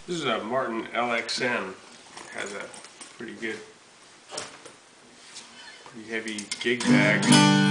This is a Martin LXM. Has a pretty good, pretty heavy gig bag.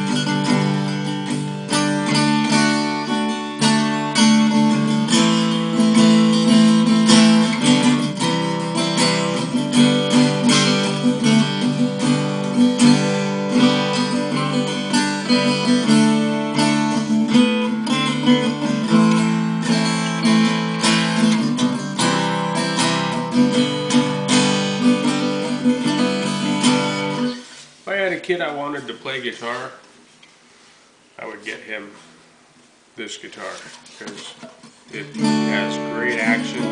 If I had a kid I wanted to play guitar, I would get him this guitar because it has great action.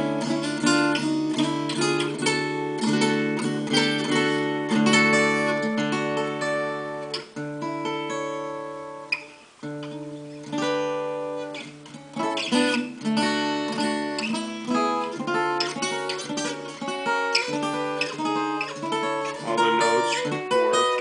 All the notes work.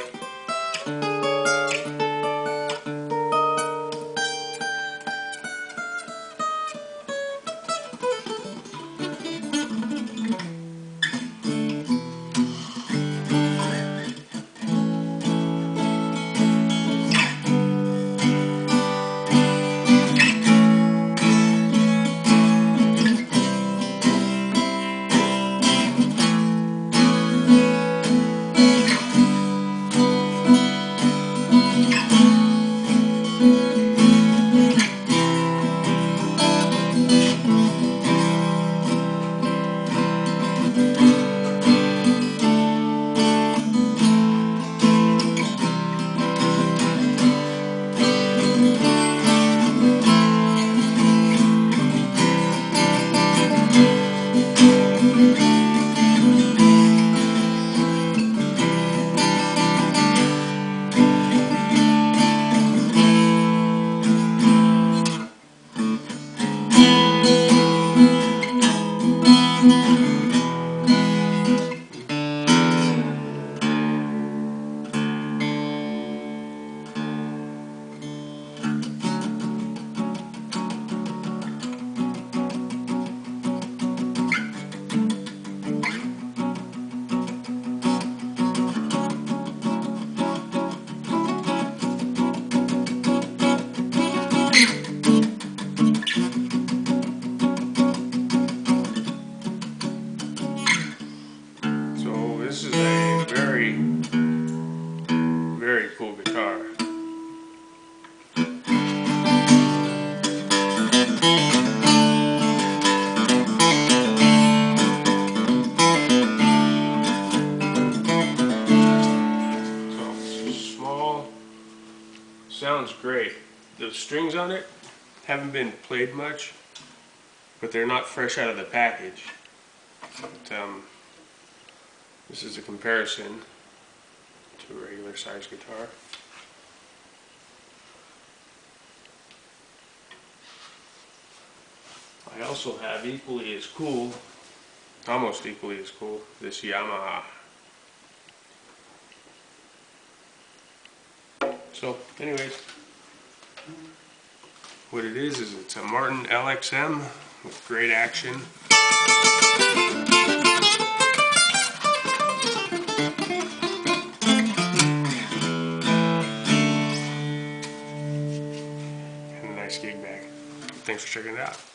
This is a very, very cool guitar. So it's small, sounds great. The strings on it haven't been played much, but they're not fresh out of the package. But, this is a comparison to a regular size guitar. I also have equally as cool, almost equally as cool, this Yamaha. So anyways, what it is it's a Martin LXM with great action. Gig bag. Thanks for checking it out.